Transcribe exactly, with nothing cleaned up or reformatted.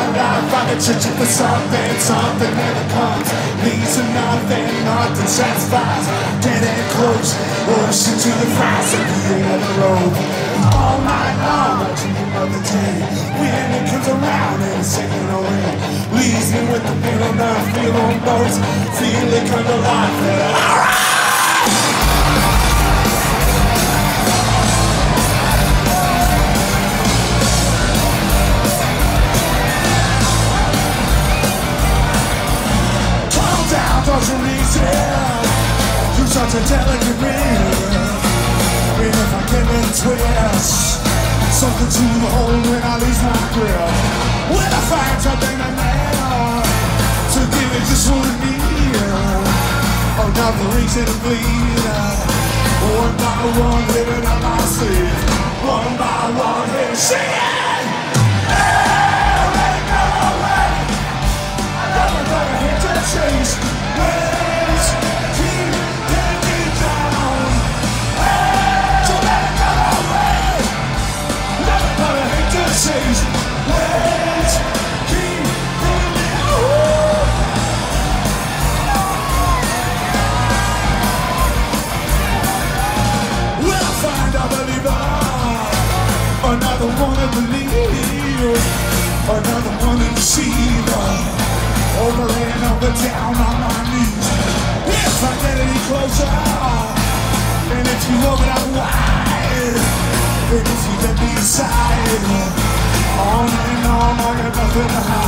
life, I've been searching for something, something never comes. Leads to nothing, nothing satisfies. Getting close, ocean to the fries at the end of the road. All night long, I dream of the day when it comes around and it's taken away. Leaves me with the feel on earth, feel on boats, feel it come to life. Alright! Doesn't resist through such a delicate ring. And if I give it a twist, something to the hole when I lose my grip. When I find something I nail to give it just what it needs. Another reason to bleed. One by one, living on my sleeve. One by one, here to sing it. Hey, let it go away. I never gonna hit the chase. Waves keep getting me down. Hey, so let it go away. Never gonna hate to chase. Waves keep getting me down. When I find a believer, another one to believe, another one to deceive. Over and over, down on my knees. If I get any closer, and if you open up wide, and if you let me inside, all night long I got nothing to hide.